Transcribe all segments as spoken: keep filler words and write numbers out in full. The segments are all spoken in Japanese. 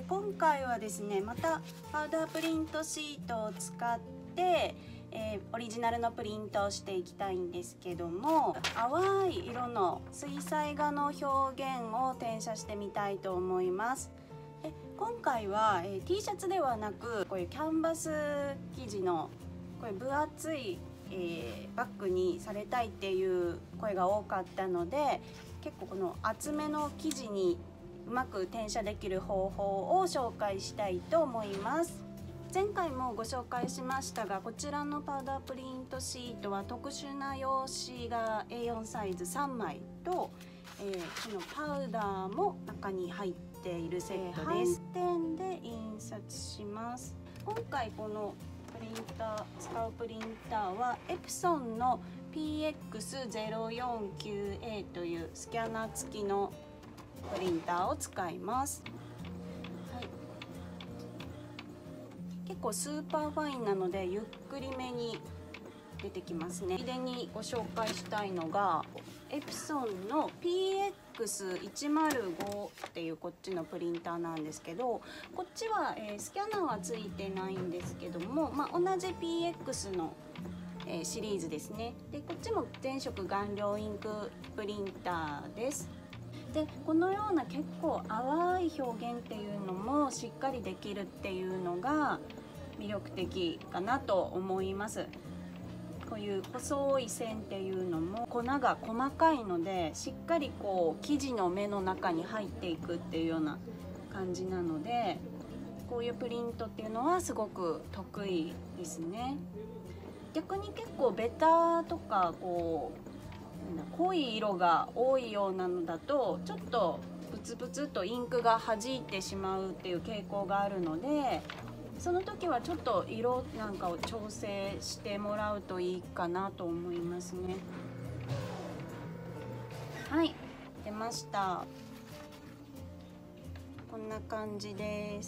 で今回はですね、またパウダープリントシートを使って、えー、オリジナルのプリントをしていきたいんですけども、淡い色の水彩画の表現を転写してみたいと思います。で今回は、えー、T シャツではなく、こういうキャンバス生地のこういう分厚い、えー、バッグにされたいっていう声が多かったので、結構この厚めの生地にうまく転写できる方法を紹介したいと思います。前回もご紹介しましたが、こちらのパウダープリントシートは特殊な用紙が エーよん サイズさんまいと、えー、このパウダーも中に入っているセットです。反転で印刷します。今回このプリンター使うプリンターはエプソンの ピーエックスゼロよんきゅうエー というスキャナー付きのプリンターを使います。はい、結構スーパーファインなのでゆっくりめに出てきますね。ついでにご紹介したいのがエプソンの ピーエックスいちまるご っていうこっちのプリンターなんですけど、こっちは、えー、スキャナーはついてないんですけども、まあ、同じ ピーエックス の、えー、シリーズですね。でこっちも全色顔料インクプリンターです。でこのような結構淡い表現っていうのもしっかりできるっていうのが魅力的かなと思います。こういう細い線っていうのも粉が細かいので、しっかりこう生地の目の中に入っていくっていうような感じなので、こういうプリントっていうのはすごく得意ですね。逆に結構ベタとかこう濃い色が多いようなのだと、ちょっとブツブツとインクが弾いてしまうっていう傾向があるので、その時はちょっと色なんかを調整してもらうといいかなと思いますね。はい、出ました。こんな感じです。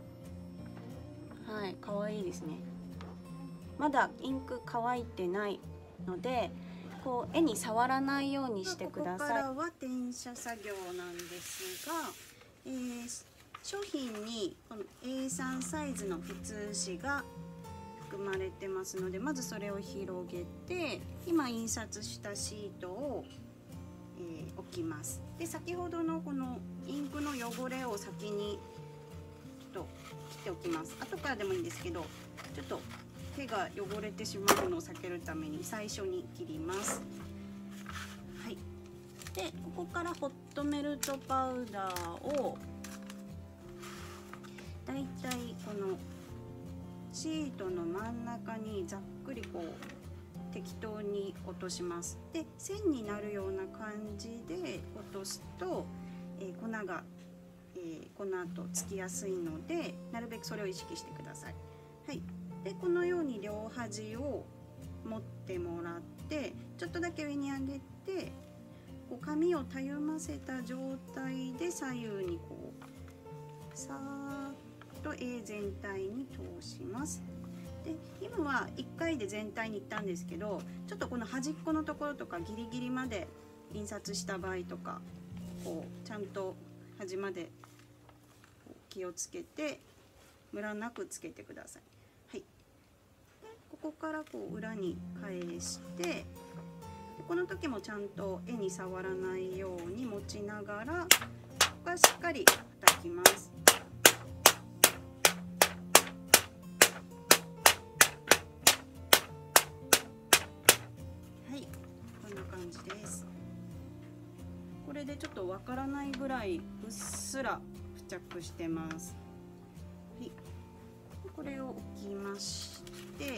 はい、可愛いですね。まだインク乾いてないので、こう絵に触らないようにしてください。ここからは転写作業なんですが、えー、商品にこの エーさん サイズの写紙が含まれてますので、まずそれを広げて、今印刷したシートを、えー、置きます。で先ほどのこのインクの汚れを先にちょっと切っておきます。後からでもいいんですけど、ちょっと手が汚れてしまうのを避けるために最初に切ります。はい、でここからホットメルトパウダーをだいたいこのシートの真ん中にざっくりこう適当に落とします。で線になるような感じで落とすと、えー、粉が、えー、この後つきやすいので、なるべくそれを意識してください。はい、でこのように両端を持ってもらって、ちょっとだけ上に上げて、こう紙をたゆませた状態で左右にこうさーっと A 全体に通します。で今はいっかいで全体にいったんですけど、ちょっとこの端っこのところとかギリギリまで印刷した場合とか、こうちゃんと端まで気をつけてムラなくつけてください。はい、でここからこう裏に返して、この時もちゃんと絵に触らないように持ちながら、ここはしっかり叩きます。はい、こんな感じです。これでちょっとわからないぐらいうっすら付着してます。はい、これを置きまして、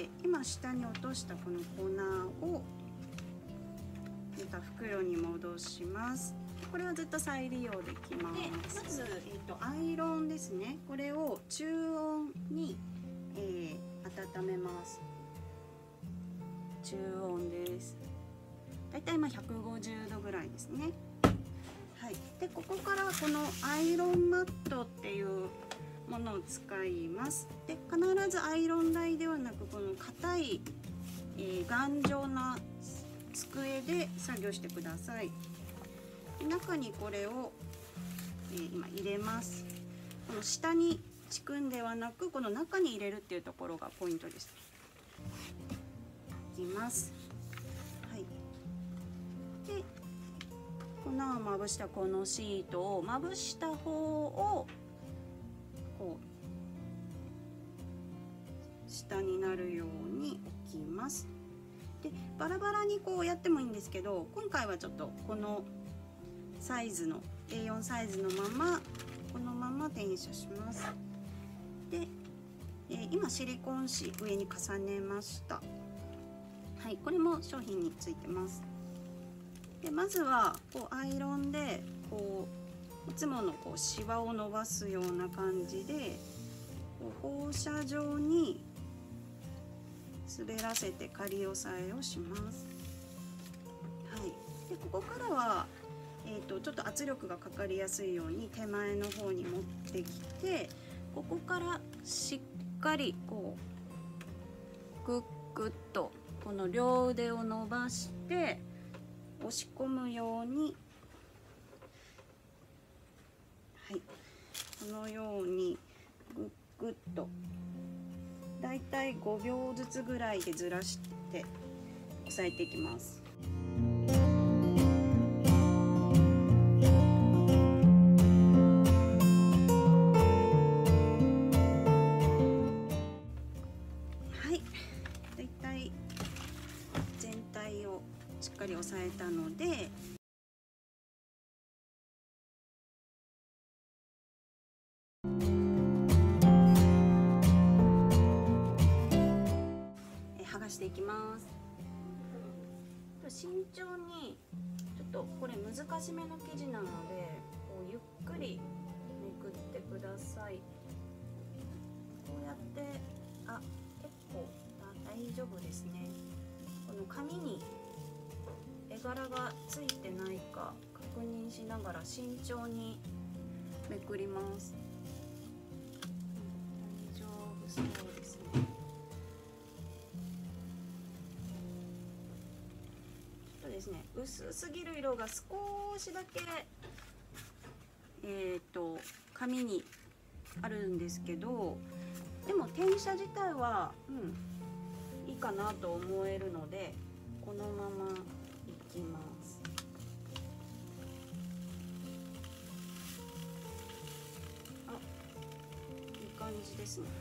今下に落としたこの粉をまた袋に戻します。これはずっと再利用できます。でまず、えーと、アイロンですね。これを中温に、えー、温めます。中温です。だいたい今ひゃくごじゅうどぐらいですね。はい、でここからこのアイロンマットっていうものを使います。で必ずアイロン台ではなく、この硬い、えー、頑丈な机で作業してください。中にこれを、えー、今入れます。 この下に敷くんではなく、この中に入れるっていうところがポイントです。いきます。はい。で、粉をまぶしたこのシートをまぶした方をこう下になるように置きます。で、バラバラにこうやってもいいんですけど、今回はちょっとこのサイズの エーよん サイズのままこのまま転写します。で、えー、今シリコン紙上に重ねました。はい、これも商品についてます。で、まずはこうアイロンでこういつものこうシワを伸ばすような感じでこう放射状に滑らせて仮押さえをします。はい、でここからは、えーと、ちょっと圧力がかかりやすいように手前の方に持ってきて、ここからしっかりこうグッグッとこの両腕を伸ばして押し込むように、はい、このようにグッグッとだいたいごびょうずつぐらいでずらして押さえていきます。はい、だいたい全体をしっかり押さえたので、剥がしていきます。慎重に、ちょっとこれ難しめの生地なのでこうゆっくりめくってください。こうやって、あ、結構大丈夫ですね。この紙に絵柄がついてないか確認しながら慎重にめくります。大丈夫そうですね。ですね、薄すぎる色が少しだけえっと紙にあるんですけど、でも転写自体は、うん、いいかなと思えるのでこのままいきます。あ、いい感じですね。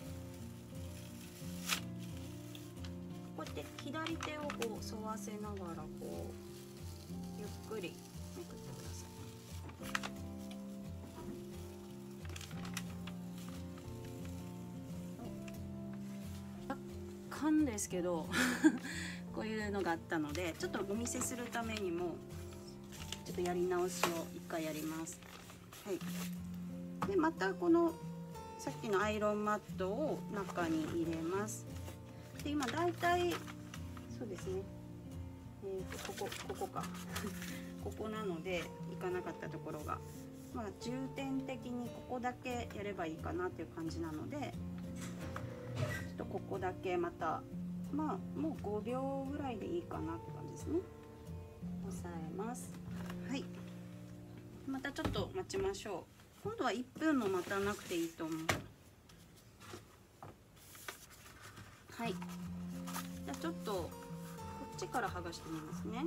こうやって左手をこう沿わせながらこうゆっくりめくってください。若干ですけどこういうのがあったのでちょっとお見せするためにもちょっとやり直しを一回やります。はい、でまたこのさっきのアイロンマットを中に入れます。で今だいたいそうですね、えー、とここここかここなのでいかなかったところが、まあ、重点的にここだけやればいいかなっていう感じなので、ちょっとここだけまたまあもうごびょうぐらいでいいかなって感じですね。押さえます。はい、またちょっと待ちましょう。今度はいっぷんも待たなくていいと思う。はい、じゃあちょっとこっちから剥がしてみますね。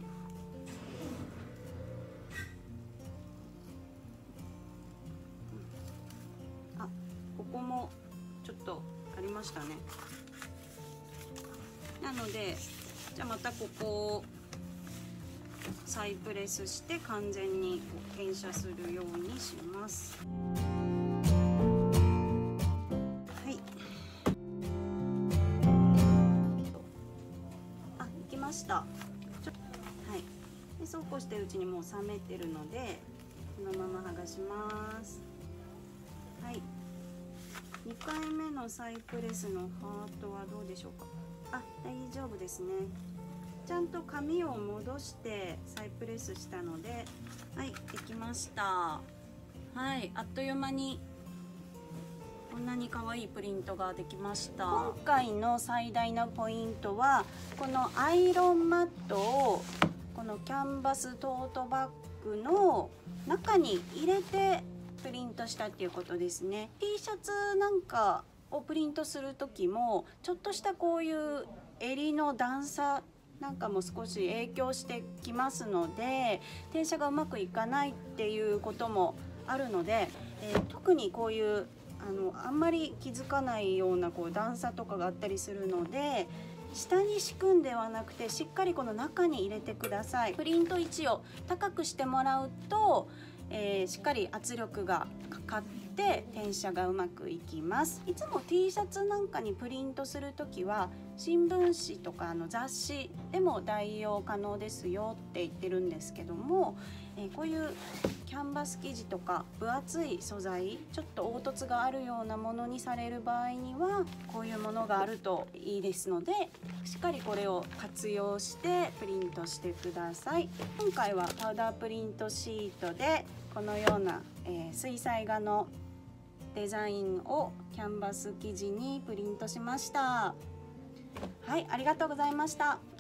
あ、ここもちょっとありましたね。なのでじゃあまたここを再プレスして完全に転写するようにします。した。はい。で、そうこうしてるうちにもう冷めてるので、このまま剥がします。はい。にかいめの再プレスのハートはどうでしょうか。あ、大丈夫ですね。ちゃんと紙を戻して再プレスしたので、はい、できました。はい、あっという間にこんなに可愛いプリントができました。今回の最大のポイントはこのアイロンマットをこのキャンバストートバッグの中に入れてプリントしたっていうことですね。 T シャツなんかをプリントする時もちょっとしたこういう襟の段差なんかも少し影響してきますので、転写がうまくいかないっていうこともあるので、えー、特にこういうあのあんまり気づかないようなこう段差とかがあったりするので、下に敷くんではなくてしっかりこの中に入れてください。プリント位置を高くしてもらうと、えー、しっかり圧力がかかって転写がうまくいきます。いつも T シャツなんかにプリントする時は新聞紙とかの雑誌でも代用可能ですよって言ってるんですけども、えー、こういうキャンバス生地とか分厚い素材、ちょっと凹凸があるようなものにされる場合にはこういうものがあるといいですので、しっかりこれを活用してプリントしてください。今回はパウダープリントシートでこのような、えー、水彩画のデザインをキャンバス生地にプリントしました。はい、ありがとうございました。